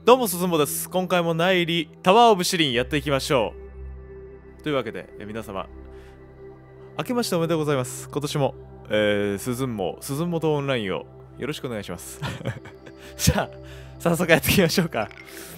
どうもすずもです。今回も内裏タワーオブシリンやっていきましょう。というわけで皆様明けましておめでとうございます。今年もすずもとオンラインをよろしくお願いします。じゃあ早速やっていきましょうか。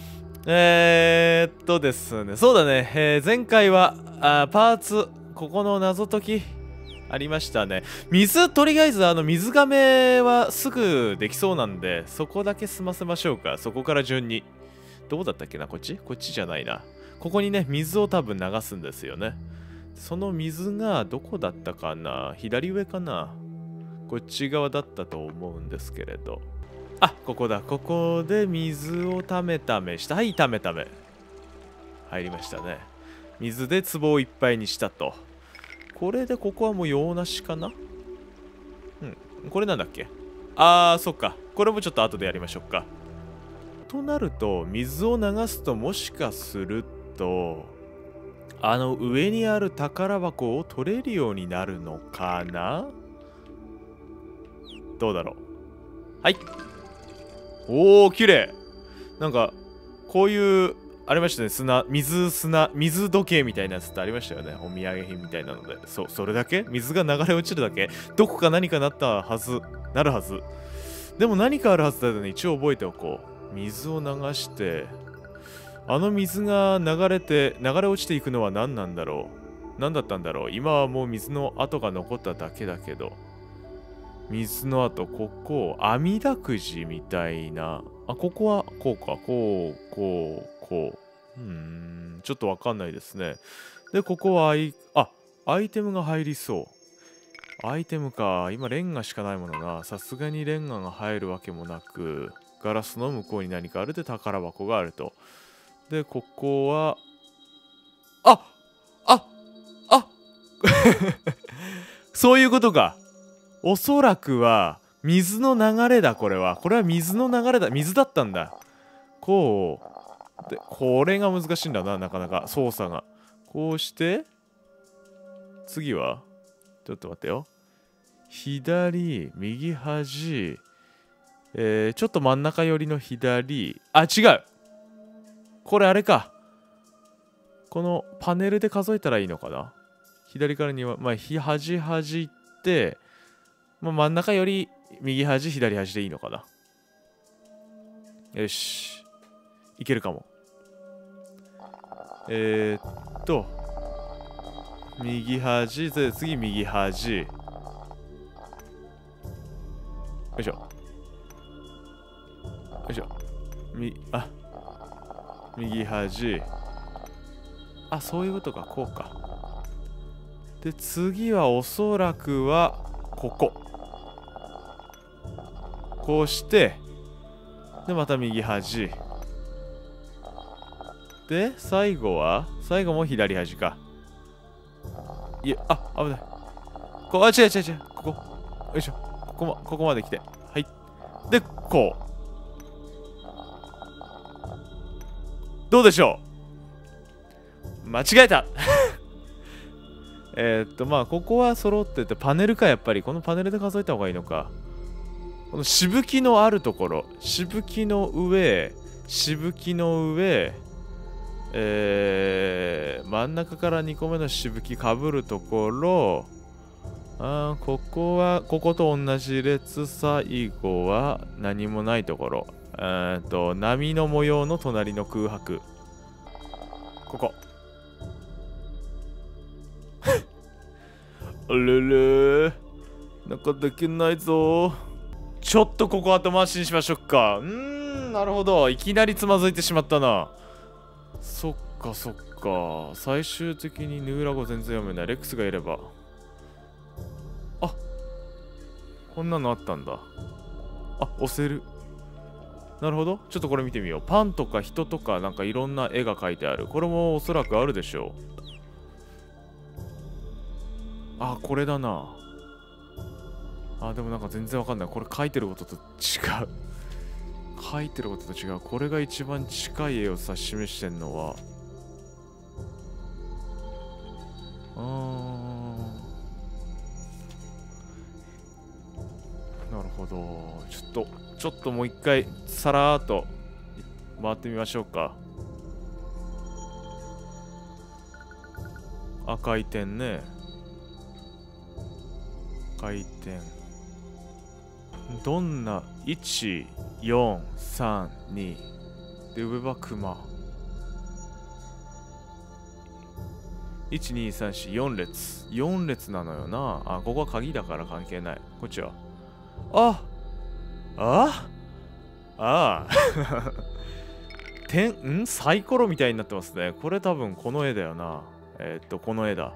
ですね、そうだね、前回はパーツここの謎解きありましたね。とりあえず水がめはすぐできそうなんで、そこだけ済ませましょうか。そこから順に。どうだったっけな、こっちじゃないな。ここにね、水を多分流すんですよね。その水がどこだったかな、左上かな、こっち側だったと思うんですけれど。あ、ここだ。ここで水をためした。はい、ため。入りましたね。水で壺をいっぱいにしたと。これでここはもう用なしかな。これなんだっけ。そっか。これもちょっと後でやりましょうか。となると、水を流すともしかすると、上にある宝箱を取れるようになるのかな。どうだろう。はい。おー、綺麗。なんか、こういうありましたね。水時計みたいなやつってありましたよね。お土産品みたいなので。それだけ水が流れ落ちるだけ。どこか何かなるはず。でも何かあるはずだよね。一応覚えておこう。水を流して、水が流れ落ちていくのは何なんだろう。何だったんだろう。今はもう水の跡が残っただけだけど。水の跡、ここ、網だくじみたいな。ここは、こうか。こう。ちょっとわかんないですね。で、ここはアイテムが入りそう。アイテムか。今、レンガしかないものな。さすがにレンガが入るわけもなく、ガラスの向こうに何かあるで宝箱があると。で、ここは、そういうことか。おそらくは、水の流れだ、これは。これは水の流れだ。水だったんだ。こう。で、これが難しいんだな、なかなか。操作が。こうして、次はちょっと待ってよ。左、右端、ちょっと真ん中寄りの左。違う。これあれか。このパネルで数えたらいいのかな。左から2は、端って、真ん中より右端、左端でいいのかな。よし。いけるかも。右端、次右端。よいしょ。右端。そういうことか、こうか。で、次はおそらくは、ここ。こうして、で、また右端。で、最後も左端か。いや、危ない。違う。ここ。よいしょ。ここまで来て。はい。で、こう。どうでしょう。間違えた。ここは揃ってて、パネルか、やっぱり。このパネルで数えた方がいいのか。このしぶきのあるところ。しぶきの上。真ん中から2個目のしぶきかぶるところ。ここと同じ列。最後は何もないところ。波の模様の隣の空白。ここ。あれれ、なんかできないぞ。ちょっとここ後回しにしましょうか。なるほど。いきなりつまずいてしまったな。そっか。最終的にヌーラ語全然読めない。レックスがいれば。こんなのあったんだ。押せる。なるほど。ちょっとこれ見てみよう。パンとか人とかなんかいろんな絵が描いてある。これもおそらくあるでしょう。これだな。でもなんか全然わかんない。これ書いてることと違う。これが一番近い絵を示してんのは。なるほど。ちょっともう一回さらーっと回ってみましょうか。赤い点ね。赤い点。どんな1、4、3、2。で、上は熊。1、2、3、4、4列。4列なのよな。あ、ここは鍵だから関係ない。こっちは。ああああサイコロみたいになってますね。これ多分この絵だよな。この絵だ。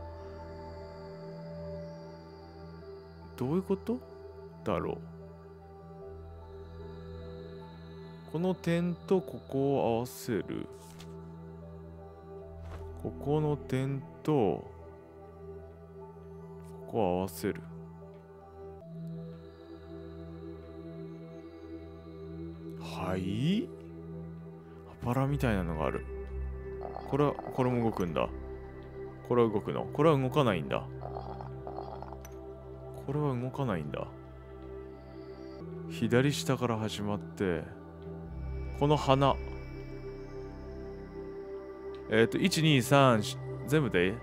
どういうことだろう。この点とここを合わせる。ここの点とここを合わせる。はい。パラみたいなのがある。これも動くんだ。これは動くの。これは動かないんだ。これは動かないんだ。左下から始まって、この花。1、2、3、全部で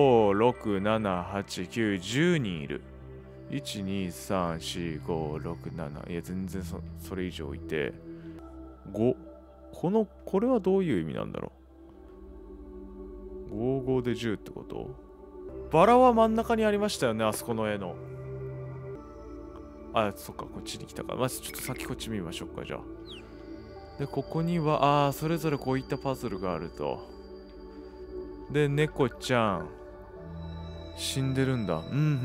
5、6、7、8、9、10人いる。1、2、3、4、5、6、7。いや、全然それ以上いて。5。これはどういう意味なんだろう。5、5で10ってこと？バラは真ん中にありましたよね、あそこの絵の。あ、そっか、こっちに来たから。まずちょっと先こっち見ましょうか、じゃあ。で、ここには、それぞれこういったパズルがあると。で、猫ちゃん。死んでるんだ。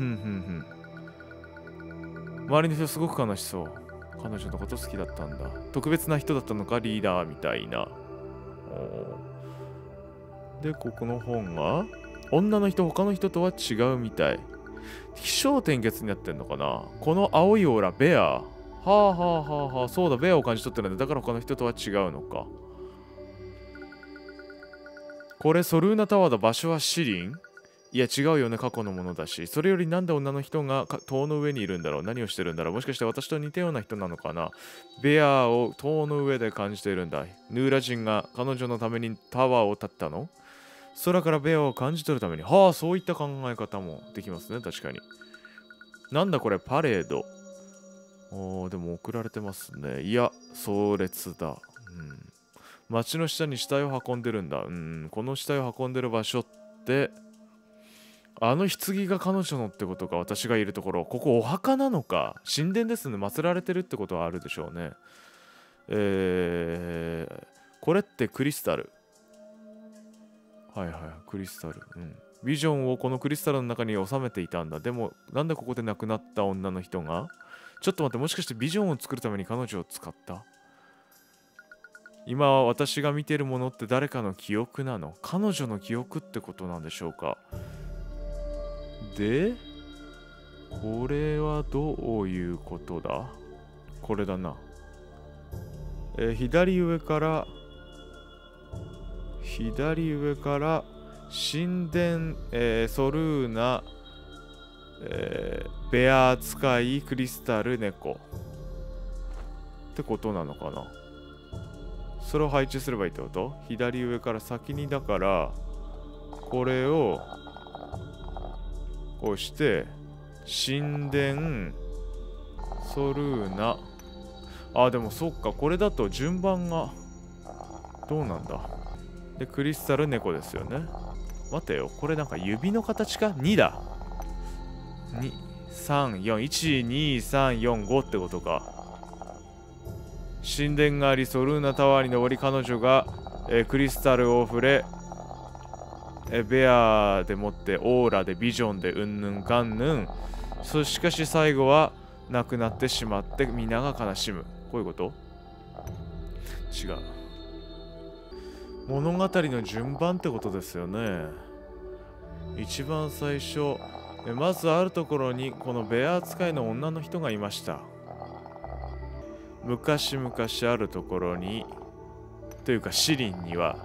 周りの人すごく悲しそう。彼女のこと好きだったんだ。特別な人だったのか、リーダーみたいな。で、ここの本が、女の人、他の人とは違うみたい。起承転結になってんのかな。この青いオーラ、ベア。はあはあはあはあ、そうだ、ベアを感じ取ってるんだ。だから他の人とは違うのか。これ、ソルーナタワーだ。場所はシリン？いや、違うよね。過去のものだし。それよりなんで女の人が塔の上にいるんだろう。何をしてるんだろう。もしかして私と似たような人なのかな。ベアを塔の上で感じているんだ。ヌーラ人が彼女のためにタワーを建ったの？空からベアを感じ取るために。はあ、そういった考え方もできますね。確かに。なんだこれ、パレード。でも送られてますね。いや、壮烈だ。街の下に死体を運んでるんだ。この死体を運んでる場所って、あの棺が彼女のってことか。私がいるところ。ここお墓なのか。神殿ですね。祀られてるってことはあるでしょうね。これってクリスタル。はいはい、クリスタル。ビジョンをこのクリスタルの中に収めていたんだ。でも、なんでここで亡くなった女の人が？ちょっと待って、もしかしてビジョンを作るために彼女を使った？今私が見てるものって誰かの記憶なの？彼女の記憶ってことなんでしょうか？で、これはどういうことだ？これだな。左上から神殿、ソルーナ、ベア使い、クリスタル、猫ってことなのかな。それを配置すればいいってこと？左上から先にだからこれをこうして神殿ソルーナ。でもそっか、これだと順番がどうなんだ。でクリスタル猫ですよね。待てよ、これなんか指の形か。2だ。2、3、4、1、2、3、4、5ってことか。神殿があり、ソルーナタワーに登り、彼女が、クリスタルを触れ、ベアでもってオーラでビジョンでうんぬんかんぬん。しかし最後は亡くなってしまって皆が悲しむ。こういうこと？違う。物語の順番ってことですよね。一番最初、まずあるところにこのベア使いの女の人がいました。昔々あるところに、というかシリンには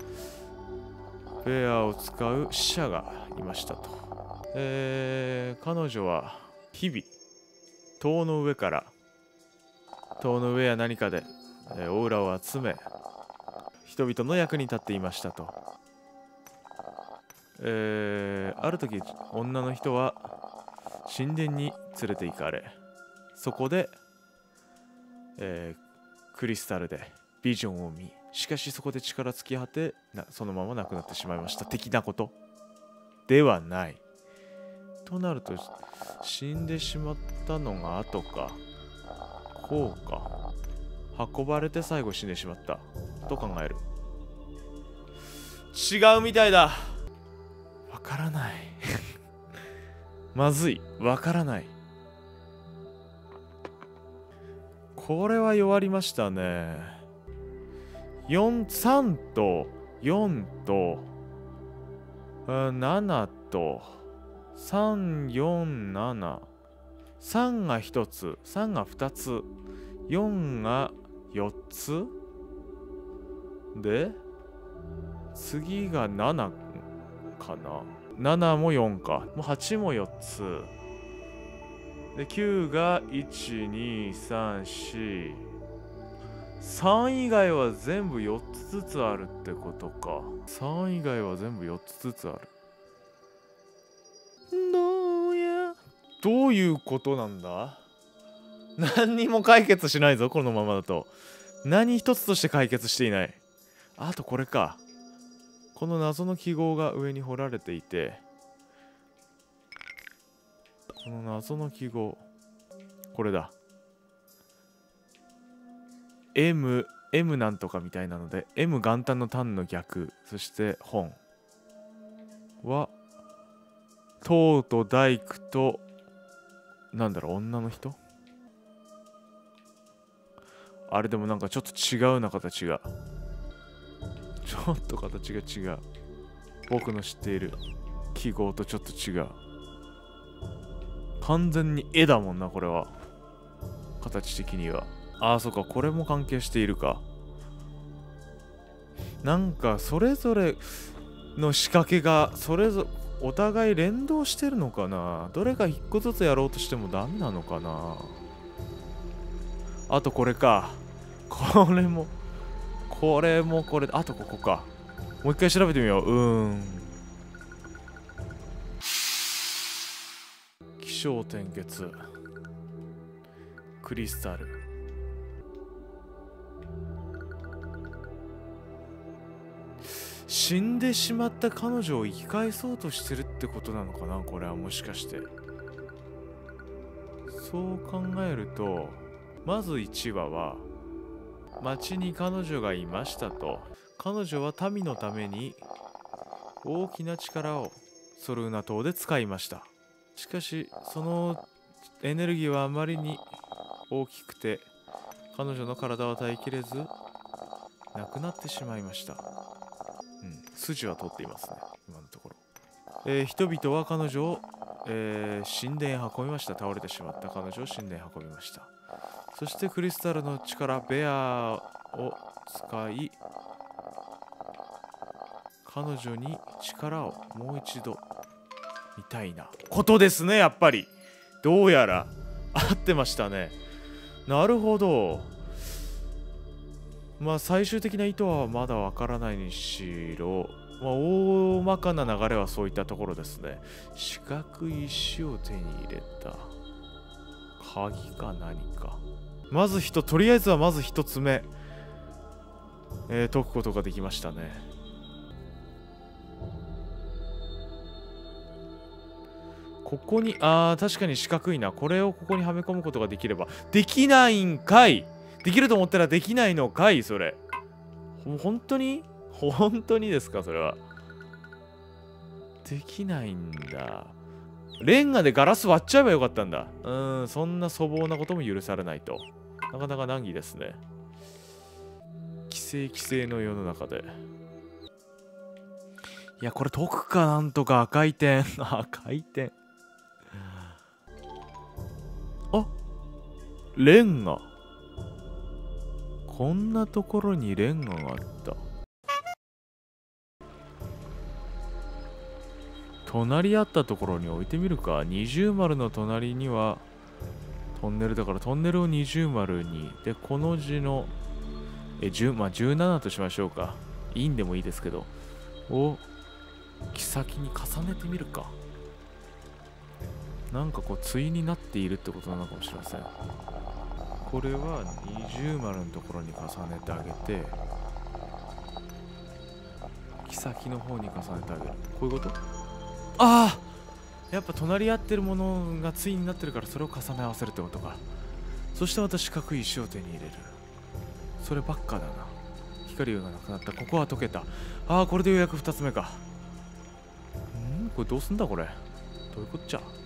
ベアを使う死者がいましたと。彼女は日々塔の上や何かで、オーラを集め、 人々の役に立っていましたと。ある時女の人は神殿に連れて行かれ、そこで、クリスタルでビジョンを見、しかしそこで力尽き果てそのまま亡くなってしまいました的なことではない。となると死んでしまったのが後か、こうか、運ばれて最後死んでしまったと考える。違うみたいだ。わからないまずい、わからない。これは弱りましたね。3と4と7と347、3が1つ、3が2つ、4が4つで、次が7かな。7も4か。もう8も4つ。で、9が1、2、3、4。3以外は全部4つずつあるってことか。3以外は全部4つずつある。どういうことなんだ？何にも解決しないぞ、このままだと。何一つとして解決していない。あとこれか。この謎の記号が上に彫られていて、この謎の記号、これだ。M なんとかみたいなので、M 元旦の単の逆、そして本は、唐と大工と、なんだろう、女の人？あれでもなんかちょっと違うな、形が。ちょっと形が違う。僕の知っている記号とちょっと違う。完全に絵だもんな、これは。形的には。ああ、そうか、これも関係しているか。なんか、それぞれの仕掛けが、お互い連動してるのかな。どれか一個ずつやろうとしてもダメなのかな。あとこれか。これ、あとここか。もう一回調べてみよう。起承転結。クリスタル。死んでしまった彼女を生き返そうとしてるってことなのかな、これはもしかして。そう考えると、まず1話は、町に彼女がいましたと。彼女は民のために大きな力をソルーナ島で使いました。しかし、そのエネルギーはあまりに大きくて、彼女の体は耐えきれず、亡くなってしまいました。筋は通っていますね、今のところ。人々は彼女を、神殿へ運びました。倒れてしまった彼女を神殿へ運びました。そしてクリスタルの力、ベアを使い、彼女に力をもう一度みたいなことですね、やっぱり。どうやら合ってましたね。なるほど。まあ最終的な意図はまだわからないにしろ、大まかな流れはそういったところですね。四角い石を手に入れた。鍵か何か。とりあえずはまず一つ目、解くことができましたね。ここに、確かに四角いな。これをここにはめ込むことができれば。できないんかい。できると思ったらできないのかい、それ。本当にですか、それは。できないんだ。レンガでガラス割っちゃえばよかったんだ。そんな粗暴なことも許されないと。なかなか難儀ですね。規制の世の中で。いや、これ解くか、なんとか。赤い点。赤い点。あ、レンガ。こんなところにレンガがあった。隣り合ったところに置いてみるか。二重丸の隣にはトンネルだから、トンネルを二重丸に。で、この字のまあ17としましょうか。いいんでもいいですけど。お、木先に重ねてみるか。なんかこう対になっているってことなのかもしれません。これは20丸のところに重ねてあげて、木先の方に重ねてあげる。こういうこと？ああ、やっぱ隣り合ってるものが対になってるから、それを重ね合わせるってことか。そしてまた四角い石を手に入れる。そればっかだな。光がなくなった。ここは溶けた。ああ、これでようやく2つ目か。これどうすんだこれ。どういうこっちゃ。